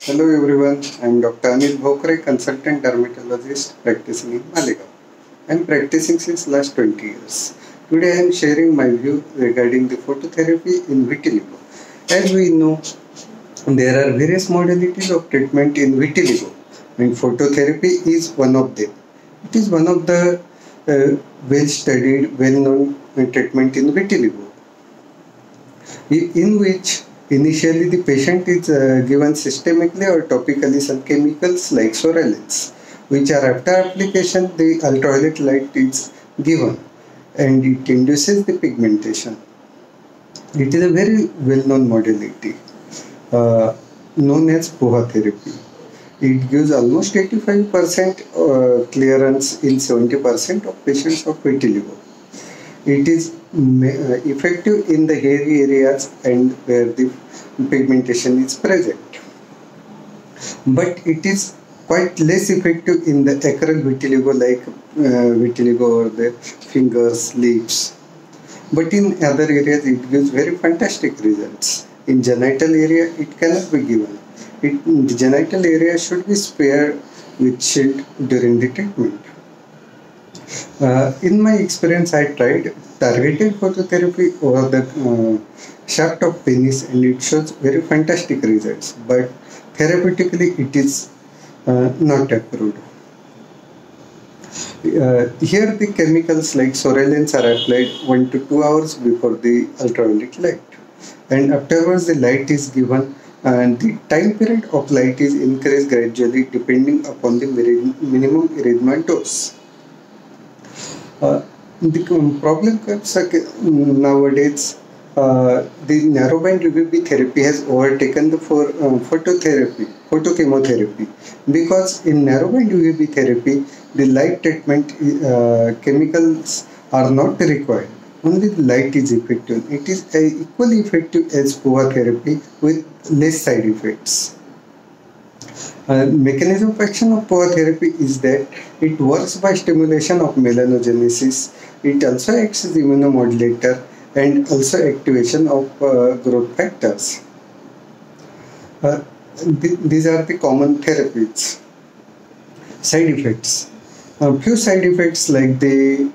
Hello everyone, I am Dr. Anil Bhokre, consultant dermatologist practicing in Malegaon. I am practicing since last 20 years. Today I am sharing my view regarding the phototherapy in vitiligo. As we know, there are various modalities of treatment in vitiligo and phototherapy is one of them. It is one of the well-studied, well-known treatment in vitiligo, in which initially the patient is given systemically or topically some chemicals like psoralen, which are after application the ultraviolet light is given and it induces the pigmentation. It is a very well-known modality known as POHA therapy. It gives almost 85% clearance in 70% of patients of vitiligo. It is effective in the hairy areas and where the pigmentation is present. But it is quite less effective in the acral vitiligo like vitiligo over the fingers, lips. But in other areas it gives very fantastic results. In genital area it cannot be given. The genital area should be spared with shield during the treatment. In my experience, I tried targeted phototherapy over the shaft of penis and it shows very fantastic results. But therapeutically, it is not approved. Here, the chemicals like psoralen are applied 1 to 2 hours before the ultraviolet light, and afterwards the light is given. And the time period of light is increased gradually depending upon the minimum erythema dose. The problem comes nowadays. The narrowband UVB therapy has overtaken the photochemotherapy, because in narrowband UVB therapy, the light treatment chemicals are not required. Only the light is effective. It is equally effective as POHA therapy with less side effects. Mechanism of action of POHA therapy is that it works by stimulation of melanogenesis. It also acts as immunomodulator and also activation of growth factors. These are the common therapies. Side effects. Few side effects like the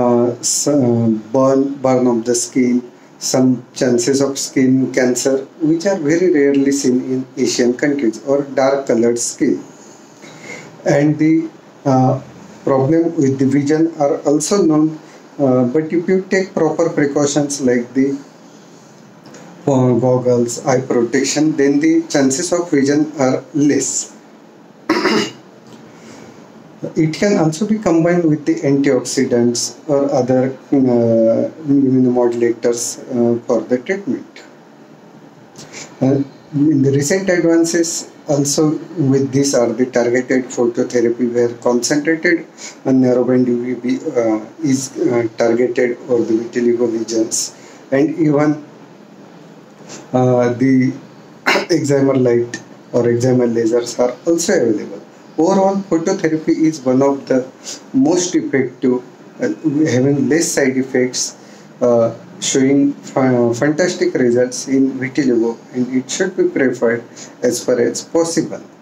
burn of the skin, some chances of skin cancer, which are very rarely seen in Asian countries, or dark colored skin. And the problem with the vision are also known, but if you take proper precautions like the goggles, eye protection, then the chances of vision are less. It can also be combined with the antioxidants or other immunomodulators for the treatment. In the recent advances also with these are the targeted phototherapy, where concentrated narrowband UVB is targeted over the vitiligo lesions, and even the excimer light or excimer lasers are also available. Overall, phototherapy is one of the most effective, having less side effects, showing fantastic results in vitiligo, and it should be preferred as far as possible.